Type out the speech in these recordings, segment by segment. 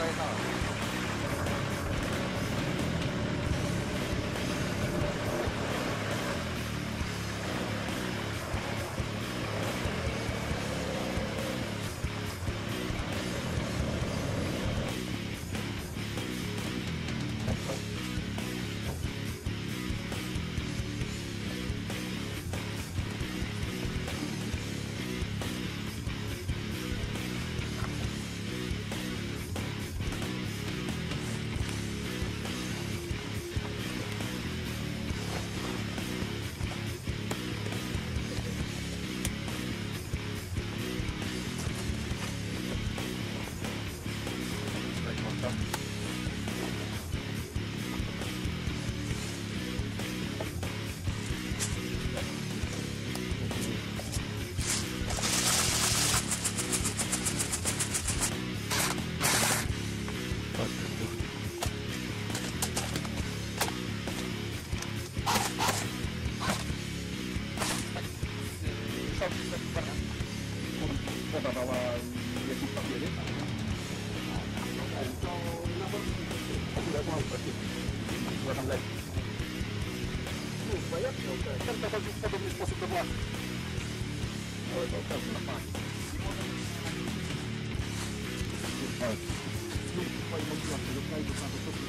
podawała jakieś papiery. To na pewno mam chyba tam lepiej. Kurwa, jak to? Ten dochodzi w podobny sposób do władzy. Ale to pewnie na pani. Kurwa, i mówiłam tego kraju, to na to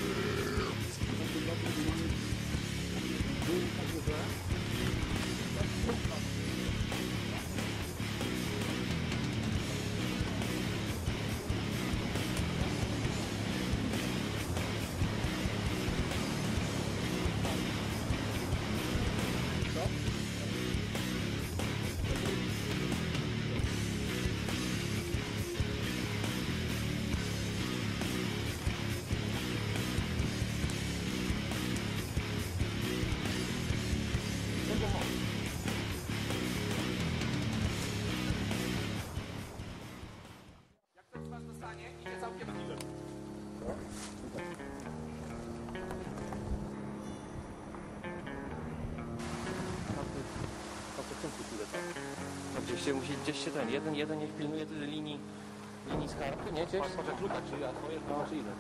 Gdzieś się ten, jeden niech pilnuje linii skarpy, nie? Gdzieś? Patrz, kluka, czy ja twoje, czy ile?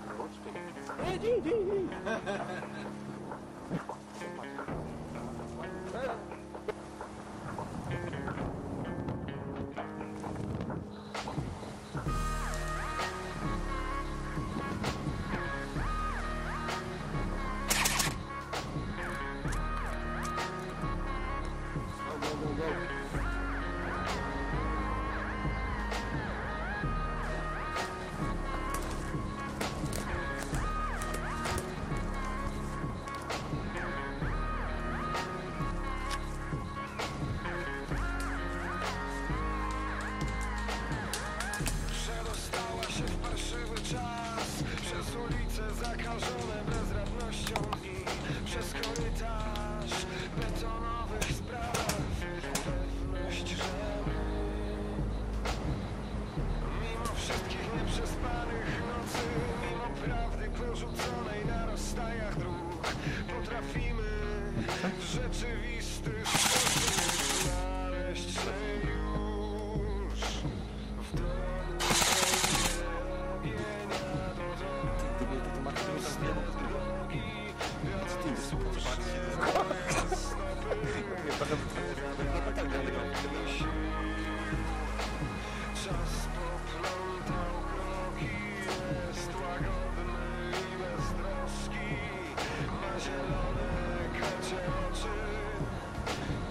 Rzeczywisty sposób znaleźć się już w domu robienia do drogi czas poplątał kroki, jest łagodny i beztroski, ma zielone kacie oczy.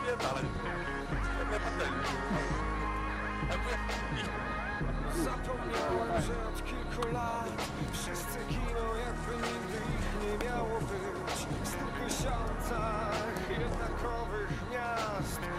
ale... Jak na patelni. Zapomniałem, że od kilku lat wszyscy giną, jakby nigdy ich nie miało być. W 100 tysiącach jednakowych miast